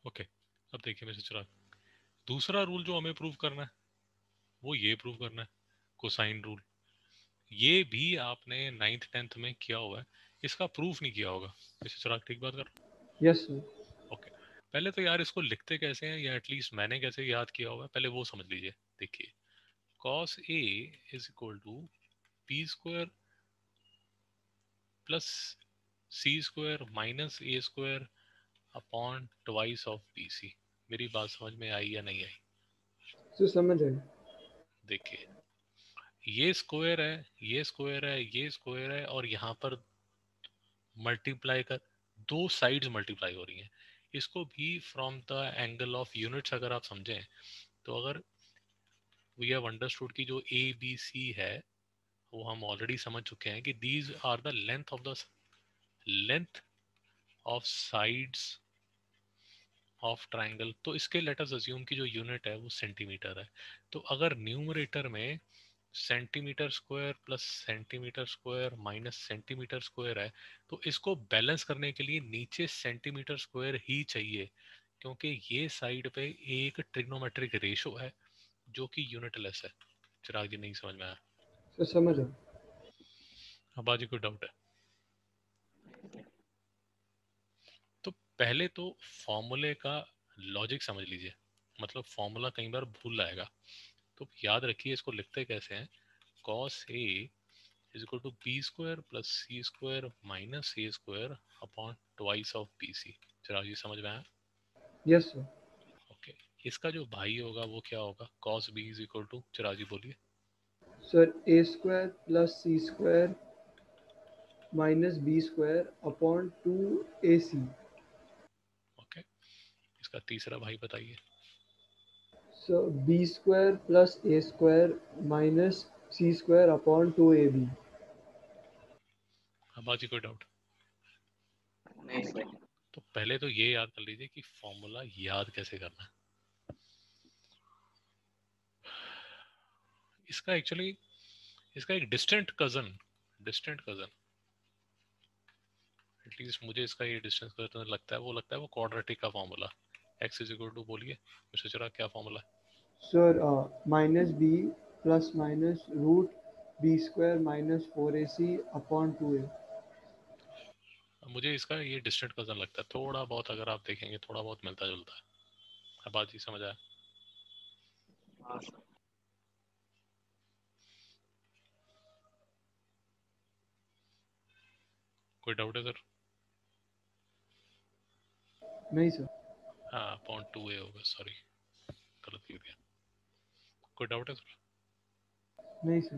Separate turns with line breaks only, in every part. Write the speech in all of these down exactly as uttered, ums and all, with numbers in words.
Okay, अब देखिए mister चिराग, दूसरा रूल जो हमें प्रूव करना है वो ये प्रूव करना है, कोसाइन रूल। ये भी आपने नाइन्थ टेंथ में किया हुआ है, इसका प्रूफ नहीं किया होगा। मिस्टर चिराग ठीक बात कर?
Yes sir.
ओके, पहले तो यार इसको लिखते कैसे हैं, या एटलीस्ट मैंने कैसे याद किया हुआ है, पहले वो समझ लीजिए। देखिए, cos A is equal to P square plus C square minus A square upon twice of B C. मेरी बात समझ में आई या नहीं आई?
सर समझ आए।
देखिए, ये स्क्वायर है, ये स्क्वायर है, ये स्क्वायर है, और यहाँ पर मल्टीप्लाई कर, दो साइड्स मल्टीप्लाई हो रही हैं। इसको भी from the angle of units अगर आप समझें, तो अगर वी हैव अंडरस्टूड की जो ए बी सी है वो हम ऑलरेडी समझ चुके हैं कि these are the length of the length of sides of triangle. तो इसके लेट अस अज्यूम की जो यूनिट है वो सेंटीमीटर है। तो अगर न्यूमरेटर में centimetre square plus centimetre square minus centimetre square है, तो इसको बैलेंस करने के लिए नीचे सेंटीमीटर स्क्वायर ही चाहिए, क्योंकि ये साइड पे एक ट्रिग्नोमेट्रिक रेशो है जो कि यूनिटलेस है। चिराग जी नहीं समझ में आया?
सर समझ आए।
अब आज कोई डाउट है? तो पहले तो फॉर्मूले का लॉजिक समझ लीजिए, मतलब फॉर्मूला कई बार भूल जाएगा। तो याद रखिए इसको लिखते कैसे हैं। cos A is equal to b square plus c square minus a square upon twice of bc। चिराग जी समझ में आया?
Yes sir.
ओके, इसका जो भाई होगा वो क्या होगा? cos b is equal to, Chirag ji बोलिए।
Sir A square plus C square minus B square upon two A C.
Okay, इसका तीसरा भाई बताइए।
So B square plus A square minus C square upon two A B.
अब आज कोई doubt?
नहीं sir.
तो पहले तो ये याद कर लीजिए कि फॉर्मूला याद कैसे करना है। इसका एक्चुअली इसका एक distant cousin distant cousin at least मुझे इसका ये डिस्टेंस कजन लगता है, वो लगता है वो क्वाड्रेटिक का formula. X is equal to, बोलिए मिस्टर चिराग, क्या फॉर्मूला है?
Sir minus B plus minus root B square minus four A C upon two A.
मुझे इसका ये डिस्टेंट कजन लगता है, थोड़ा बहुत अगर आप देखेंगे थोड़ा बहुत मिलता जुलता है। अब बात ही समझ आया?
हाँ सर।
कोई डाउट है सर?
नहीं सर।
हाँ, पॉइंट टू ए होगा, सॉरी गलत लिख दिया। कोई डाउट है सर?
नहीं सर।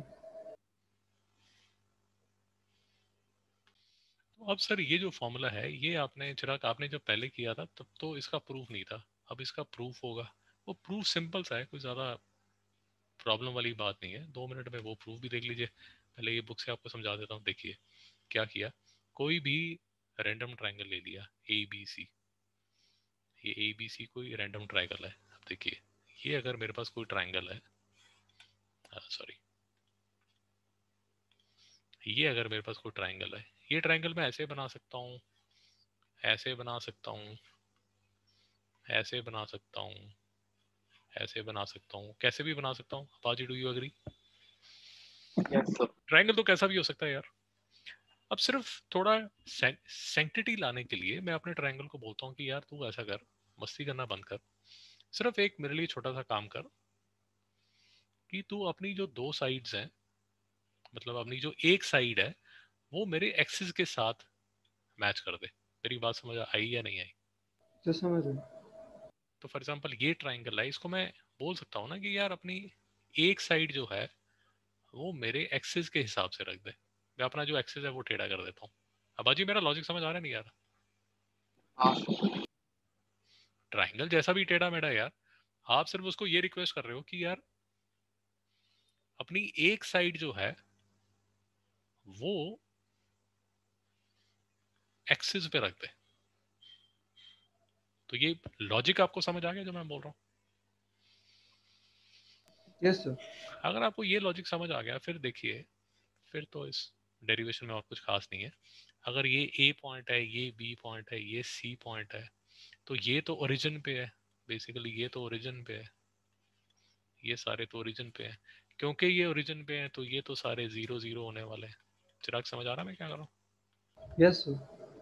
अब सर ये जो फॉर्मूला है ये आपने चिराग आपने जब पहले किया था तब तो इसका प्रूफ नहीं था, अब इसका प्रूफ होगा। वो प्रूफ सिंपल सा है, कोई ज़्यादा प्रॉब्लम वाली बात नहीं है। दो मिनट में वो प्रूफ भी देख लीजिए। पहले ये बुक से आपको समझा देता हूँ। देखिए क्या किया, कोई भी रैंडम ट्राइंगल ले लिया ए बी सी। ये ए बी सी कोई रैंडम ट्राइंगल है। अब देखिए, ये अगर मेरे पास कोई ट्राइंगल है, सॉरी ये अगर मेरे पास कोई ट्राइंगल है, ये ट्राइंगल मैं ऐसे बना सकता हूँ, ऐसे बना सकता हूँ, ऐसे बना सकता हूँ, ऐसे बना सकता हूँ, कैसे भी बना सकता हूँ। अपाजी, do you agree?
Yes sir.
Triangle तो कैसा भी हो सकता है यार। अब सिर्फ थोड़ा सैंक्टिटी लाने के लिए मैं अपने ट्राइंगल को बोलता हूँ कि यार तू ऐसा कर, मस्ती करना बंद कर, सिर्फ एक मेरे लिए छोटा सा काम कर कि तू अपनी जो दो साइड्स हैं, मतलब अपनी जो एक साइड है वो मेरे एक्सिस के साथ मैच कर दे। मेरी बात समझ आई या नहीं आई?
सर समझ आए।
तो फॉर एग्जांपल ये ट्राइंगल है, इसको मैं बोल सकता हूँ ना कि यार अपनी एक साइड जो है वो मेरे एक्सिस के हिसाब से रख दे। मैं अपना जो एक्सिस है वो टेढ़ा कर देता हूँ। अब बाजी मेरा लॉजिक समझ आ रहा है नहीं यार?
हाँ सर।
ट्राइंगल जैसा भी टेढ़ा मेढ़ा यार, आप सिर्फ उसको ये रिक्वेस्ट कर रहे हो कि यार अपनी एक साइड जो है वो एक्सिस पे रख दे। तो ये लॉजिक आपको समझ आ गया जो मैं बोल रहा हूँ?
Yes sir.
अगर आपको ये लॉजिक समझ आ गया, फिर देखिए, फिर तो इस डेरिवेशन में और कुछ खास नहीं है। अगर ये ए पॉइंट है, ये बी पॉइंट है, ये सी पॉइंट है, तो ये तो ओरिजिन पे है, बेसिकली ये तो ओरिजिन पे है, ये सारे तो ओरिजिन पे है। क्योंकि ये ओरिजिन पे है तो ये तो सारे जीरो जीरो होने वाले हैं। चिराग समझ आ रहा मैं क्या कर रहा हूँ?
Yes sir.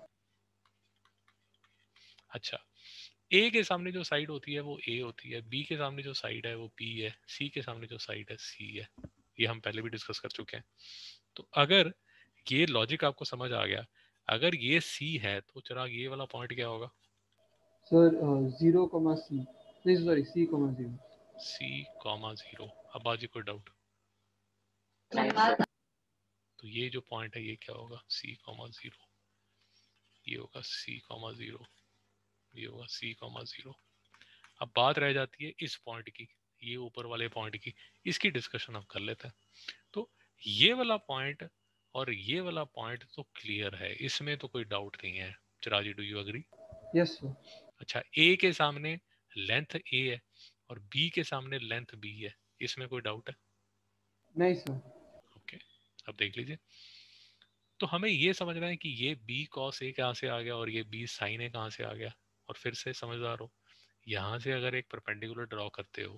अच्छा, ए के सामने जो साइड होती है वो ए होती है, बी के सामने जो साइड है वो बी है, सी के सामने जो साइड है सी है। ये हम पहले भी डिस्कस कर चुके हैं। तो अगर ये लॉजिक आपको समझ आ गया, अगर ये सी है तो चिराग ये वाला पॉइंट क्या होगा?
सर जीरो कॉमा सी, नहीं sorry C comma zero.
C comma zero. अब आज कोई डाउट?
नहीं सर।
तो ये जो पॉइंट है ये क्या होगा? सी कॉमा जीरो, ये होगा सी कॉमा जीरो, ये होगा सी कॉमा जीरो। अब बात रह जाती है इस पॉइंट की, ये ऊपर वाले पॉइंट की, इसकी डिस्कशन हम कर लेते हैं। तो ये वाला पॉइंट और ये वाला पॉइंट तो क्लियर है, इसमें तो कोई डाउट नहीं है। चिराजी, do you agree?
Yes sir.
अच्छा, ए के सामने लेंथ ए है और बी के सामने लेंथ बी है, इसमें कोई डाउट है?
नहीं सर।
ओके, अब देख लीजिए। तो हमें ये समझना है कि ये बी कॉस ए कहाँ से आ गया और ये बी साइन ए कहाँ से आ गया। और फिर से समझदार हो, यहाँ से अगर एक परपेंडिकुलर ड्रॉ करते हो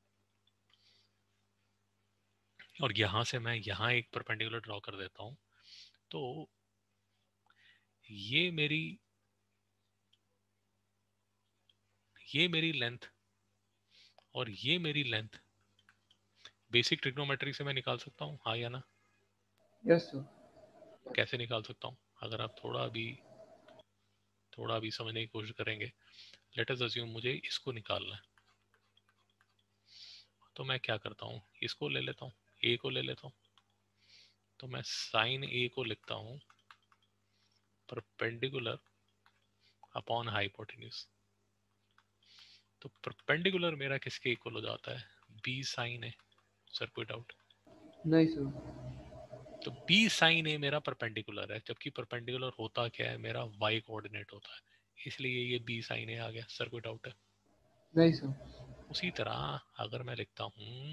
और यहाँ से मैं यहाँ एक परपेंडिकुलर ड्रॉ कर देता हूँ, तो ये मेरी ये मेरी लेंथ और ये मेरी लेंथ बेसिक ट्रिग्नोमेट्री से मैं निकाल सकता हूँ, हाँ या ना?
Yes sir.
कैसे निकाल सकता हूँ? अगर आप थोड़ा भी थोड़ा भी समझने की कोशिश करेंगे, लेट अस अज्यूम मुझे इसको निकालना है, तो मैं क्या करता हूँ, इसको ले लेता हूँ, ए को ले लेता हूँ। तो मैं साइन ए को लिखता हूँ परपेंडिकुलर अपॉन हाइपोटेन्यूज। तो परपेंडिकुलर मेरा किसके इक्वल हो जाता है? B sine A. सर कोई डाउट?
नहीं सर।
तो बी साइन ए मेरा परपेंडिकुलर है, जबकि परपेंडिकुलर होता क्या है? मेरा वाई कोऑर्डिनेट होता है, इसलिए ये बी साइन ए आ गया। सर कोई डाउट है?
नहीं सर।
उसी तरह अगर मैं लिखता हूँ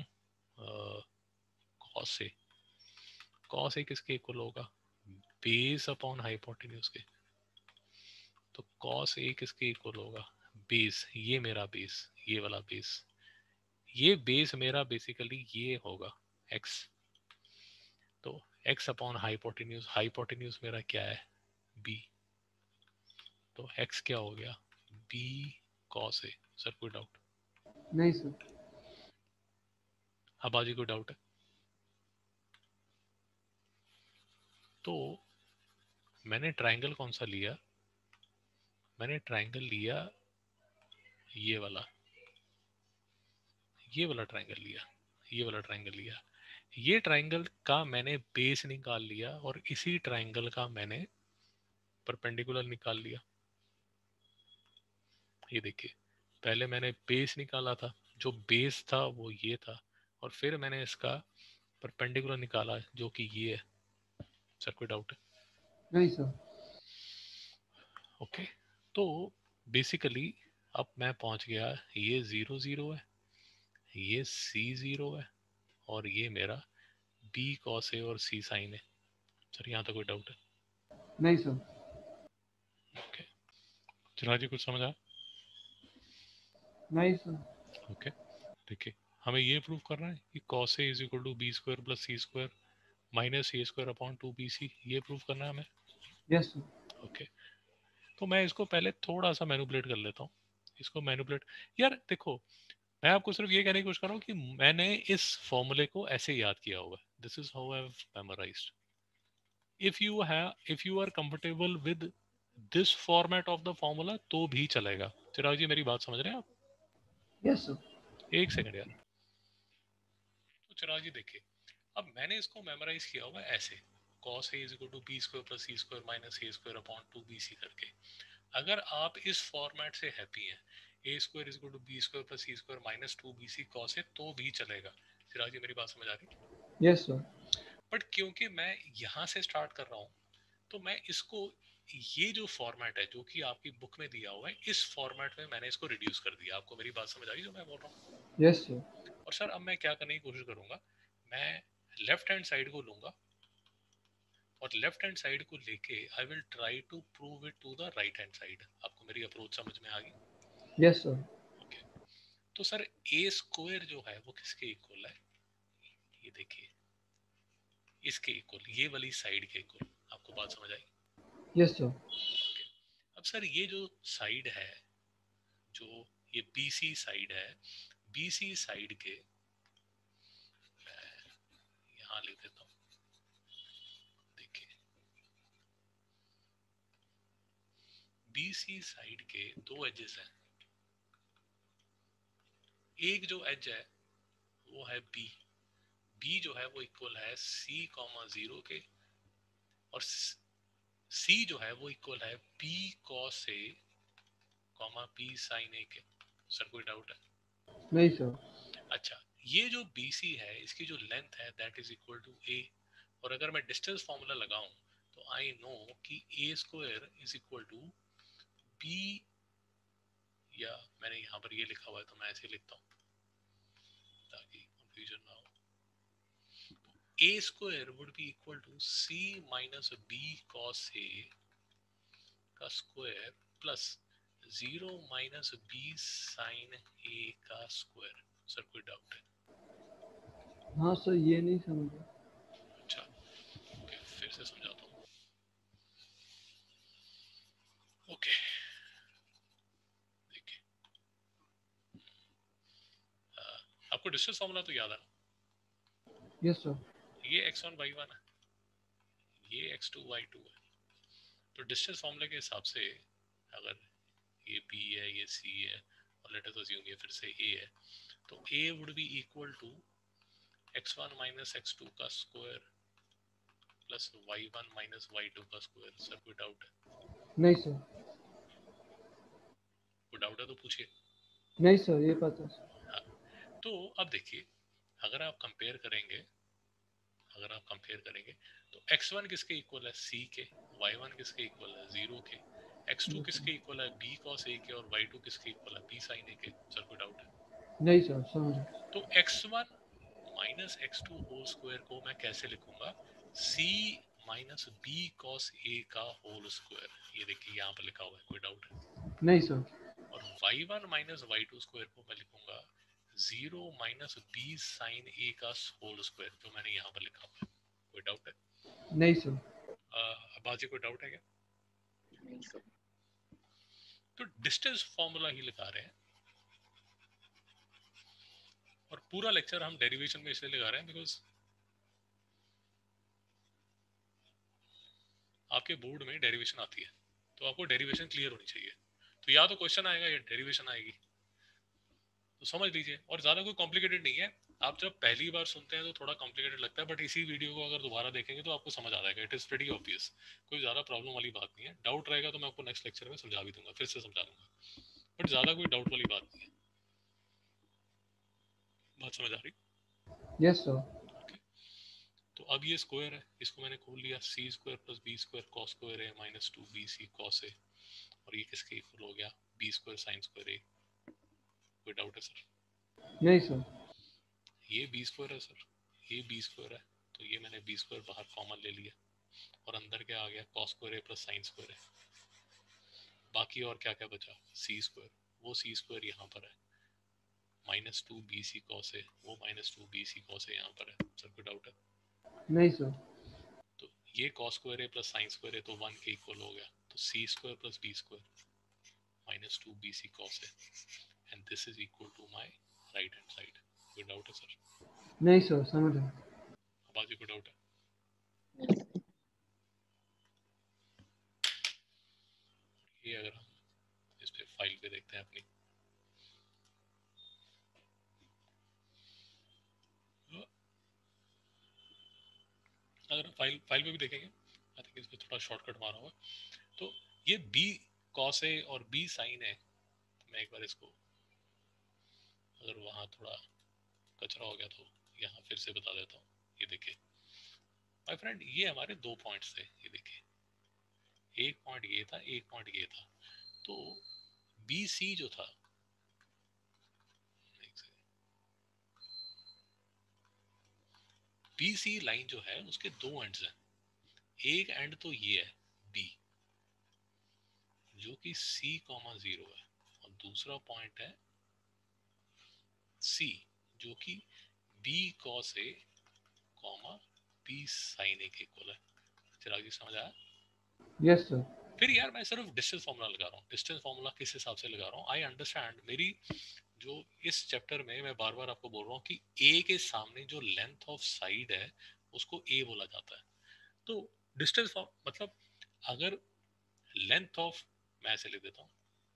कॉस ए, कॉस ए किसके इक्वल होगा? बेस अपॉन हाइपोटेन्यूज के। तो कॉस ए किसके इक्वल होगा? बेस, ये मेरा बेस, ये वाला बेस, ये बेस मेरा बेसिकली ये होगा एक्स। तो x अपॉन हाइपोटेन्यूज, हाइपोटेन्यूज मेरा क्या है? b। तो x क्या हो गया? b cos a। सर कोई डाउट?
नहीं सर।
अब आज कोई डाउट है? तो मैंने ट्रायंगल कौन सा लिया? मैंने ट्रायंगल लिया ये वाला, ये वाला ट्रायंगल लिया, ये वाला ट्रायंगल लिया। ये ट्रायंगल का मैंने बेस निकाल लिया और इसी ट्रायंगल का मैंने परपेंडिकुलर निकाल लिया। ये देखिए, पहले मैंने बेस निकाला था, जो बेस था वो ये था, और फिर मैंने इसका परपेंडिकुलर निकाला जो कि ये है। सर कोई डाउट है?
नहीं सर।
ओके, तो बेसिकली अब मैं पहुंच गया, ये जीरो जीरो है, ये सी जीरो है, और ये मेरा बी कॉस ए और सी साइन है। सर यहाँ तक कोई डाउट है?
नहीं सर।
ओके, चला जी कुछ समझ आया?
नहीं सर।
ओके, देखिए, हमें ये प्रूव करना है कि cos A is equal to B square plus C square minus A square upon two B C, ये प्रूव करना है हमें।
Yes sir.
ओके, तो मैं इसको पहले थोड़ा सा मैनिपुलेट कर लेता हूँ, इसको मैनिपुलेट। यार देखो, मैं आपको सिर्फ ये कहने की कोशिश कर रहा हूँ कि मैंने इस फॉर्मूले को ऐसे याद किया हुआ है, this is how I have memorized. If you have if you are comfortable with this format of the formula तो भी चलेगा। चिराग जी मेरी बात समझ रहे हैं आप?
Yes sir.
एक सेकंड यार। तो चिराग जी देखिए, अब मैंने इसको मेमोराइज किया हुआ है ऐसे, cos a is equal to b square plus c square minus a square upon two B c करके। अगर आप इस फॉर्मेट से हैप्पी हैं, a square is equal to b square plus c square minus two B c cos a, तो भी चलेगा। चिराग जी मेरी बात समझ आ रही?
Yes sir.
बट क्योंकि मैं यहाँ से स्टार्ट कर रहा हूँ, तो मैं इसको, ये जो फॉर्मेट है जो कि आपकी बुक में दिया हुआ है, इस फॉर्मेट में मैंने इसको रिड्यूस कर दिया। आपको मेरी बात समझ आई जो मैं बोल रहा हूँ?
Yes sir.
और सर अब मैं क्या करने की कोशिश करूंगा, मैं लेफ्ट हैंड साइड को लूंगा और लेफ्ट हैंड साइड को लेके I will try to prove it to the right hand side. आपको मेरी अप्रोच समझ में आ गई?
Yes sir.
ओके, तो सर ए स्क्वायर जो है वो किसके इक्वल है? ये देखिए, इसके इक्वल, ये वाली साइड के इक्वल। आपको बात समझ आई?
Yes sir.
ओके, अब सर ये जो साइड है, जो ये बीसी साइड है, बीसी साइड के, मैं यहाँ लिख देता हूँ, देखिए बीसी साइड के दो एजेस हैं। एक जो एज है वो है बी, बी जो है वो इक्वल है सी कॉमा जीरो के, और सी जो है वो इक्वल है p cos a comma p sine ए के। सर कोई डाउट है?
नहीं सर।
अच्छा, ये जो बी सी है इसकी जो लेंथ है that is equal to a, और अगर मैं डिस्टेंस फॉर्मूला लगाऊं तो आई नो कि a square is equal to b, या मैंने यहाँ पर ये लिखा हुआ है तो मैं ऐसे लिखता हूँ ताकि कंफ्यूजन ना हो। A square would be equal to c minus B cos ए का square plus zero minus b sine a का स्क्वायर। सर कोई डाउट है?
हाँ सर, ये नहीं समझा।
अच्छा, ओके, फिर से समझाता हूँ। ओके, देखिए, आपको डिस्टेंस फॉर्मूला तो याद है ना?
Yes sir.
ये एक्स वन वाई वन है, ये एक्स टू वाई टू है। तो डिस्टेंस फॉर्मूले के हिसाब से अगर ये बी है, ये सी है, और लेट अस अज्यूम ये फिर से ए है, तो a would be equal to x one minus x two का square plus y one minus y two का स्क्वायर। सर कोई डाउट है?
नहीं सर।
कोई डाउट है तो पूछिए।
नहीं सर, ये पता सर।
हाँ, तो अब देखिए, अगर आप कंपेयर करेंगे, अगर आप कंपेयर करेंगे तो एक्स वन किसके इक्वल है? सी के। वाई वन किसके इक्वल है? जीरो के। एक्स टू
यस
किसके
सर।
इक्वल है? बी कॉस ए के। और वाई टू किसके इक्वल है? बी साइन ए के। सर कोई डाउट है?
नहीं सर, समझा।
तो X one minus x two whole square को मैं कैसे लिखूंगा? सी माइनस बी कॉस ए का होल स्क्वायर। ये देखिए यहाँ पर लिखा हुआ है, कोई डाउट है?
नहीं सर।
और y one minus y two square को मैं लिखूंगा zero minus b sine a का होल स्क्वायर, जो मैंने यहाँ पर लिखा हुआ है। कोई डाउट है?
नहीं सर।
बाजी कोई डाउट है क्या?
नहीं सर।
तो डिस्टेंस फॉर्मूला ही लगा रहे हैं, और पूरा लेक्चर हम डेरिवेशन में इसलिए लगा रहे हैं बिकॉज आपके बोर्ड में डेरिवेशन आती है, तो आपको डेरिवेशन क्लियर होनी चाहिए। तो या तो क्वेश्चन आएगा या डेरिवेशन आएगी, तो समझ लीजिए। और ज्यादा कोई कॉम्प्लिकेटेड नहीं है। आप जब पहली बार सुनते हैं तो थोड़ा कॉम्प्लिकेटेड लगता है, बट इसी वीडियो को अगर दोबारा देखेंगे तो आपको समझ आ जाएगा। इट इज प्रीटी ऑब्वियस, कोई ज्यादा प्रॉब्लम वाली बात नहीं है। डाउट रहेगा तो मैं आपको नेक्स्ट लेक्चर में समझा भी दूंगा, फिर से समझा दूंगा, बट ज्यादा कोई डाउट वाली बात नहीं है। बात समझ आ रही?
Yes sir.
ओके, तो अब ये स्क्वायर है, इसको मैंने खोल लिया, c square plus b square cos square है minus two B c cos a, और ये किसके इक्वल हो गया? B square sine square a. कोई डाउट है सर?
नहीं सर।
ये बी स्क्वायर है सर, ये बी स्क्वायर है, तो ये मैंने बी स्क्वायर बाहर कॉमन ले लिया, और अंदर क्या आ गया? Cos square a plus sine square है। बाकी और क्या क्या बचा? सी स्क्वायर, वो सी स्क्वायर यहाँ पर है, minus two B c cos a, वो minus two B c cos a यहाँ पर है। सर कोई डाउट है?
नहीं सर।
तो ये cos square a plus sine square है तो वन के इक्वल हो गया, तो c square plus b square minus two B c cos a, and this is equal to my right hand side. कोई डाउट है सर?
नहीं सर, समझा।
अब आज कोई डाउट है? ये अगर हम इस पे फाइल पे देखते हैं अपनी, अगर फाइल फाइल पे भी देखेंगे, आई थिंक इस पे थोड़ा शॉर्टकट मारा हुआ। तो ये बी कॉस ए और बी साइन है, मैं एक बार इसको, अगर वहाँ थोड़ा कचरा हो गया तो यहाँ फिर से बता देता हूँ। ये देखिए माय फ्रेंड, ये हमारे दो पॉइंट्स थे, ये देखिए, एक पॉइंट ये था, एक पॉइंट ये था। तो बी सी जो था, बी सी लाइन जो है उसके दो एंड्स हैं। एक एंड तो ये है बी, जो कि सी कॉमा जीरो है, और दूसरा पॉइंट है सी, जो कि b cos a comma b sine ए के इक्वल है। चिराग जी समझ आया?
Yes sir.
फिर यार मैं सिर्फ डिस्टेंस फार्मूला लगा रहा हूँ। डिस्टेंस फार्मूला किस हिसाब से लगा रहा हूँ? आई अंडरस्टैंड, मेरी जो इस चैप्टर में मैं बार बार आपको बोल रहा हूँ कि ए के सामने जो लेंथ ऑफ साइड है उसको ए बोला जाता है। तो डिस्टेंस मतलब अगर लेंथ ऑफ, मैं ऐसे लिख देता हूँ,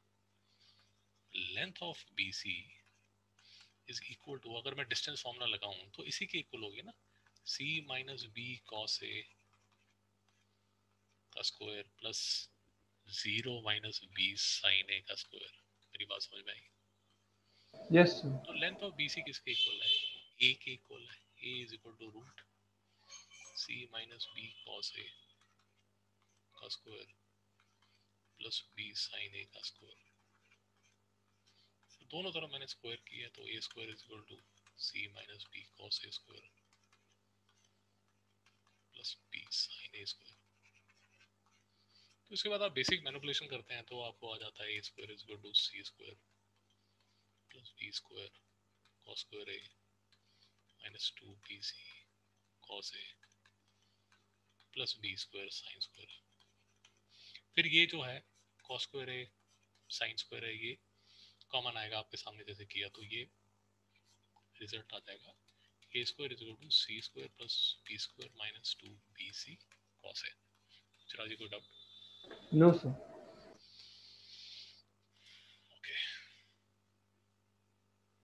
length of B c is equal to, अगर मैं डिस्टेंस फार्मूला लगाऊं तो इसी के इक्वल होगी ना, सी माइनस बी कॉस ए का square plus zero minus b sine a का स्क्वायर। मेरी बात समझ में आई?
Yes sir.
तो लेंथ ऑफ बीसी किसके इक्वल है? ए के इक्वल है। A is equal to root c minus B cos ए का square plus b sine a का स्क्वायर। तो दोनों तरफ मैंने स्क्वायर किया है, तो a square is equal to c minus B cos a square plus b sine a square. तो इसके बाद आप बेसिक मैनिपुलेशन करते हैं तो आपको आ जाता है a square is equal to c square plus b square cos square a minus two B c cos a plus b square sine square. फिर ये जो है cos square a sine square है, ये कॉमन आएगा आपके सामने जैसे किया, तो ये रिजल्ट आ जाएगा a square is equal to c square plus b square minus two B c cos a. Chirag ji कोई डाउट?
No sir.